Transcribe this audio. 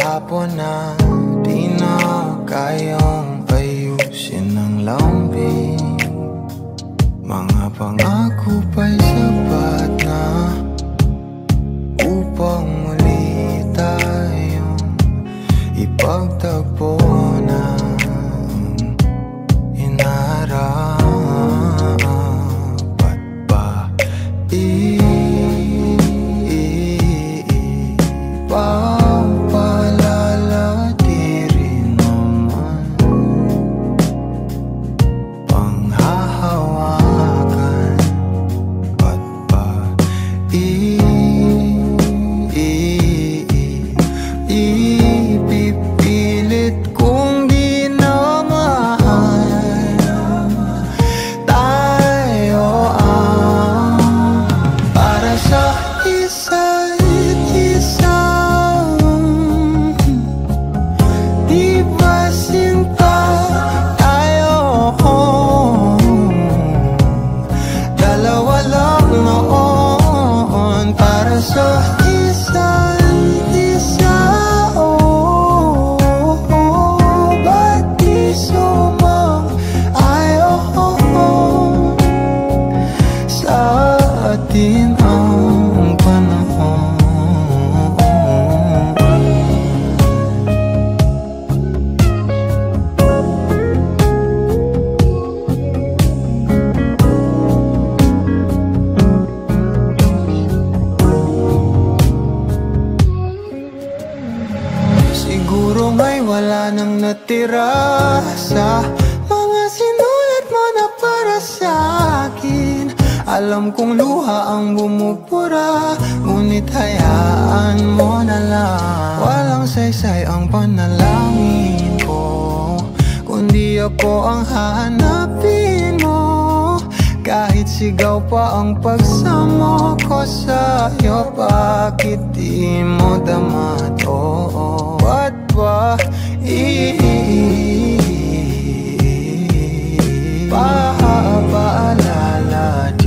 kahapon na di na kayang ayusin ng lambing. Mga pangako pa'y sapat na upang muli tayong ipagtagpo ng inarapat pa. Ipapalala di rin naman panghahawakan at pa ipipilit kong di na mahal. Tayo ang para sa isa't isa. Di ba sinta tayo? Dalawa lang noon para sa isa't isa. Ba't di sumang-ayon sa atin ang panahon? Siguro nga'y wala nang natira sa mga sinulat mo na para sa akin. Alam kong luha ang bumubura, ngunit hayaan mo na lang. Walang saysay ang panalangin ko, kundi ako ang hahanapin mo. Kahit sigaw pa ang pagsamo ko sa'yo, bakit di mo dama to? Ba't ba paalala